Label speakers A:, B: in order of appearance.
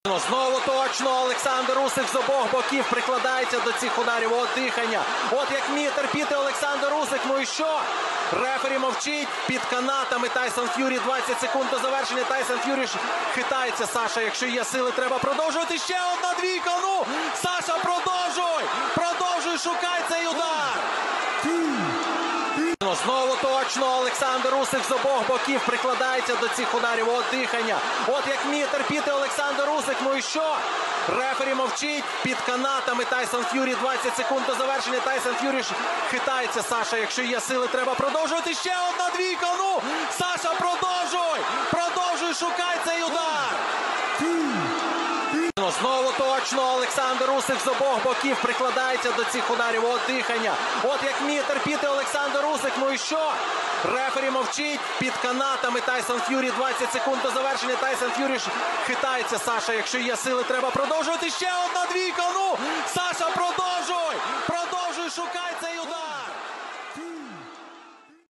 A: Знову точно Олександр Усик з обох боків прикладається до цих ударів. От дихання. От як вміє терпіти Олександр Усик. Ну і що? Рефері мовчить під канатами. Тайсон Ф'юрі 20 секунд до завершення. Тайсон Ф'юрі хитається. Саша, якщо є сили, треба продовжувати. Ще одна двійка. Ну, Саша, продовжуй! Продовжуй, шукай цей удар! Знову точно Олександр Усик з обох боків прикладається до цих ударів. От дихання. От як вміє терпіти Олександр Усик. Ну і що? Рефері мовчить під канатами. Тайсон Ф'юрі 20 секунд до завершення. Тайсон Ф'юрі хитається. Саша, якщо є сили, треба продовжувати. Ще одна двійка. Ну, Саша, продовжуй! Продовжуй, шукай цей удар! Знову точно Олександр Усик з обох боків прикладається до цих ударів. От дихання. От як вміє терпіти Олександр Усик. Ну і що? Рефері мовчить під канатами. Тайсон Ф'юрі 20 секунд до завершення. Тайсон Ф'юрі хитається. Саша, якщо є сили, треба продовжувати. Ще одна двійка. Ну, Саша!